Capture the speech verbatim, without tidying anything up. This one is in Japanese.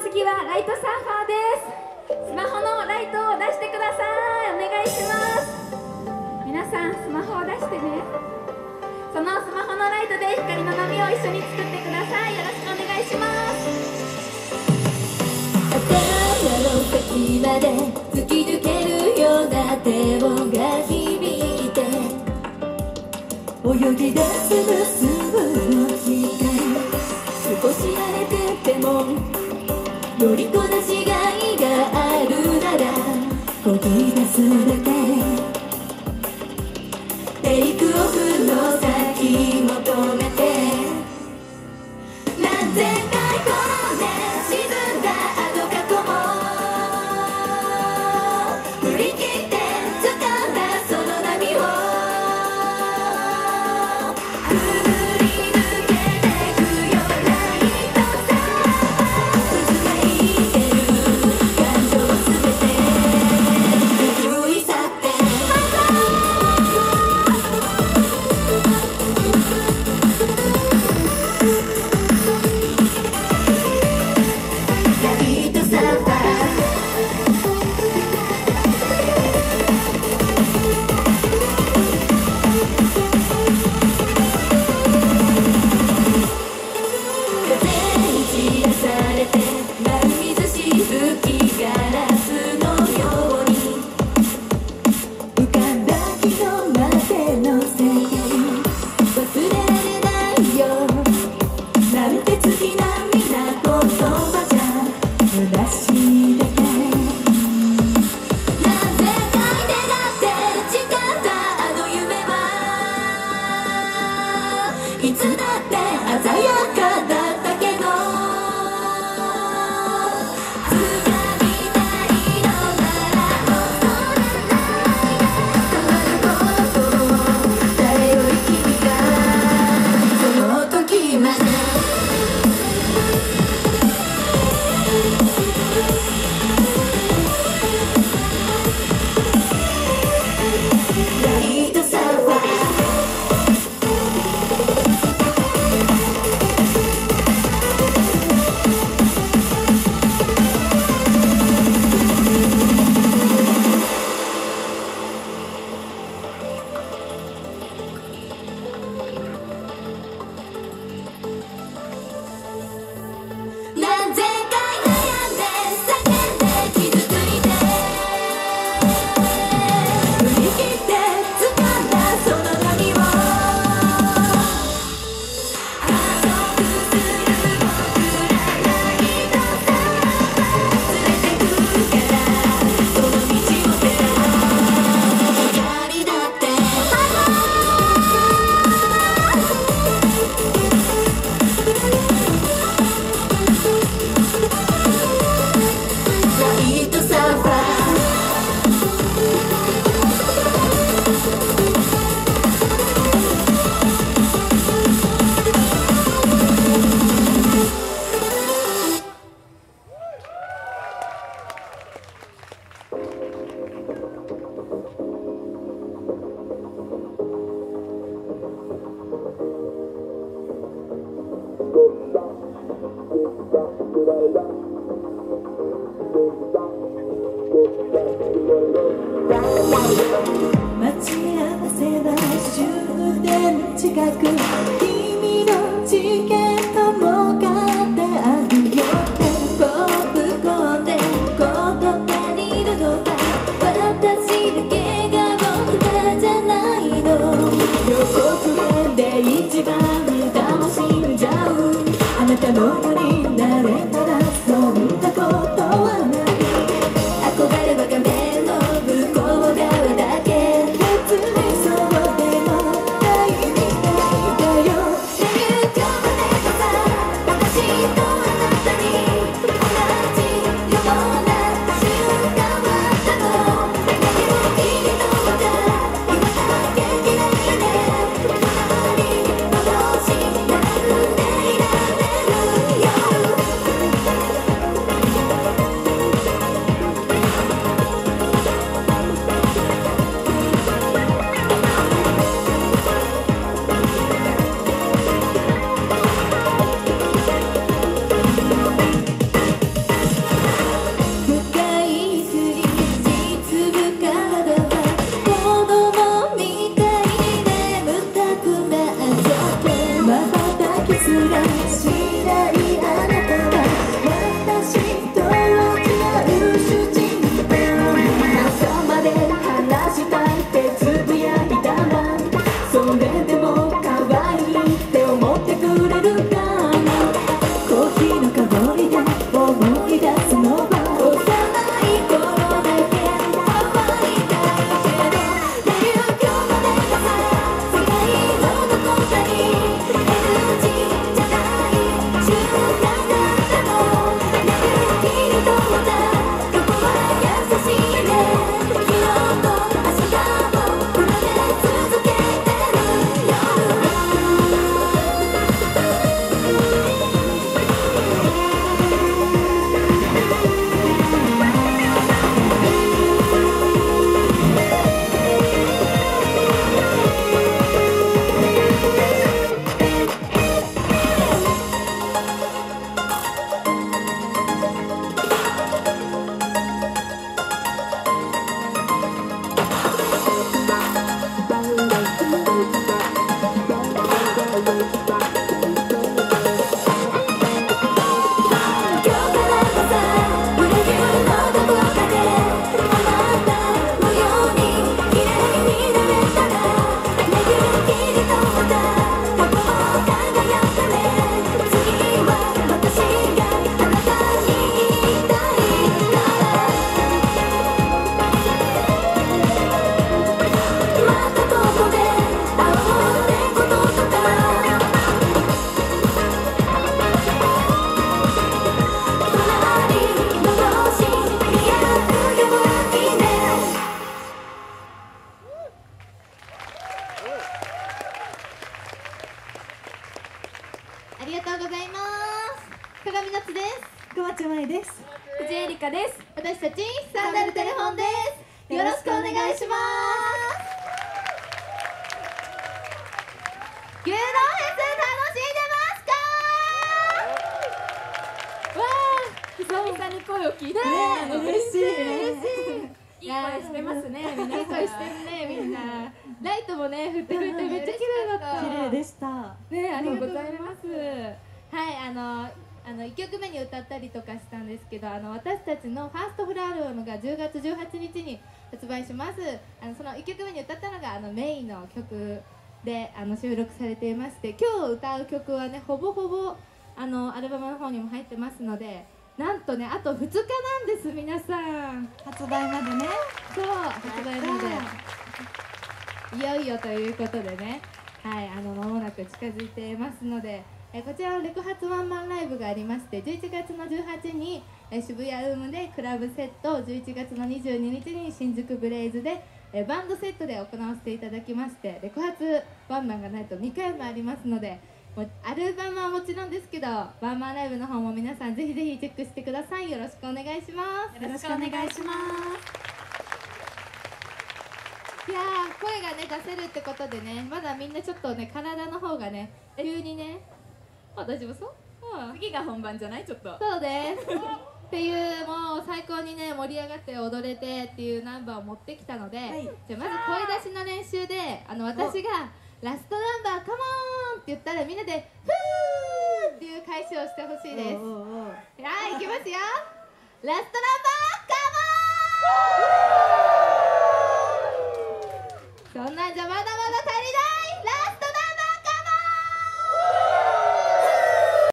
次はライトサーファーです。スマホのライトを出してください。お願いします。皆さんスマホを出してね。そのスマホのライトで光の波を一緒に作ってください。よろしくお願いします。 頭の先まで突き抜けるような手をが響いて泳ぎ出す無数の光、少し慣れてても乗りこなしがいがあるならこぎ出すだけ、テイクオフの先求めて何千回転んで沈んだあの過去も振り切って掴んだその波をくぐり抜けてくよライトさ渦巻いてる感情すべて拭い去ってライトサーファー風に散らされて丸みずし吹きガラスのように浮かんだ昨日までの世界忘れられないよなんて月並みな言葉じゃ虚しいだけ、何千回願って誓ったあの夢はいつだって鮮やかだったけど掴みたいのなら恐れないで変わることを誰より君がその時までライトサーファー何千回悩んで叫んで傷ついて振り切って掴んだその波を加速する僕らライトサーファー連れてくからその道を照ら光だってライトサーファー待ち合わせは終電近く君のチケットも買ってあるよポップコーンでこと足りるのか私だけが僕じゃないの予告編で一番楽しんじゃうあなたのようになれたらそんなことはない憧れは画面の向こう側だけ別にそうでもないみたいだりがとうございます。鏡夏です。 小町舞です。 藤江梨香です。 私たちサンダルテレフォンです。よろしくお願いします。牛丼フェス楽しんでますか？ わあ、久々に声を聞いて、 ねえ、 嬉しいね。 嬉しい。 いい声してますね。 いい声してるね、みんな。ライトもね、振ってくれてめっちゃ綺麗だった。 綺麗でした。 ね、ありがとうございます。はい、あの、あのいっきょくめに歌ったりとかしたんですけど、あの私たちのファーストフルアルバムがじゅうがつじゅうはちにちに発売します。あのそのいっきょくめに歌ったのがあのメインの曲であの収録されていまして、今日歌う曲はね、ほぼほぼあのアルバムの方にも入ってますので、なんとね、あとふつかなんです、皆さん。 発売までね。 そう、発売までいよいよということでね、はい、あの間もなく近づいていますので、えこちらのレコ発ワンマンライブがありまして、じゅういちがつのじゅうはちにちにえ渋谷ウームでクラブセット、じゅういちがつのにじゅうににちに新宿ブレイズでえバンドセットで行わせていただきまして、レコ発ワンマンがないとにかいもありますので、もうアルバムはもちろんですけど、ワンマンライブの方も皆さんぜひぜひチェックしてください。よろしくお願いします。 よろしくお願いします。 いやー、声がね出せるってことでね、まだみんなちょっとね体の方がね急にね、あ、大丈夫そう？うん、 次が本番じゃない？ちょっと。 そうですっていう、もう最高にね盛り上がって踊れてっていうナンバーを持ってきたので、はい、じゃあまず声出しの練習で、あの私がラストナンバーカモーンって言ったらみんなでフーっていう返しをしてほしいです。はい、いきますよ。ラストナンバーカモーン。そんなんじゃまだまだ足りない。ラスト